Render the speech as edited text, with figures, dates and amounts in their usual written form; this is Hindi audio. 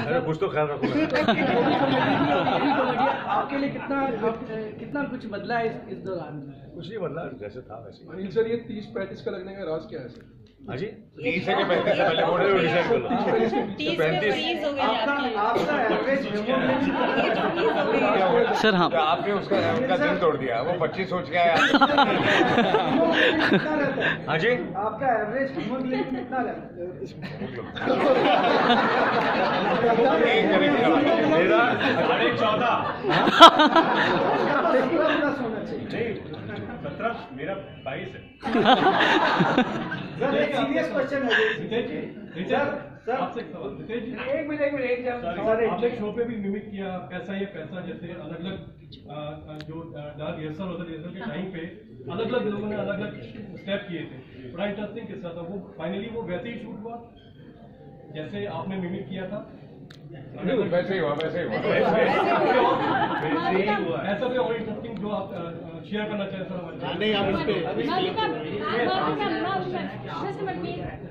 अरे कुछ तो ख्याल रखो। आपके लिए कितना कुछ बदला है इस दौरान? कुछ नहीं बदला, जैसे था वैसे। अनिल सर, ये 30-35 का लगने का राज क्या है सर? हाँ जी, 30 से 35 से पहले बोल रहे हो, डिसाइड कर लो। 35 हो गई आपका एवरेज सर हाँ, आपने उनका दिल तोड़ दिया, वो 25 सोच के आया। हाँ जी, आपका एवरेज हीमोग्लोबिन कितना रहता है? मेरा 14.5 होना चाहिए। 17, मेरा 22 है। सर एक सीरियस क्वेश्चन है। सर आपसे एक सवाल, रितेश जी, एक मिनट आपने शो पे भी मिमिक किया पैसा ये पैसा, जैसे अलग अलग जो डार्क रिहर्सल होता है, रिहर्सल के टाइम पे अलग अलग लोगों ने अलग अलग स्टेप किए थे। बड़ा इंटरेस्टिंग किस्सा था वो। फाइनली वो वैसे ही शूट हुआ जैसे आपने मिमिक किया था? वैसे ही हुआ, वैसे ही हुआ। ऐसा कोई और इंटरेस्टिंग जो आप शेयर करना चाहें सर हमारे? नहीं, आप इस पे